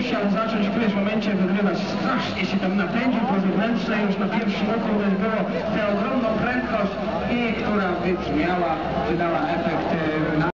musiał zacząć w którymś momencie wygrywać. Strasznie się tam napędził po zewnętrznej, już na pierwszym oku było tę ogromną prędkość i która wybrzmiała, wydała efekt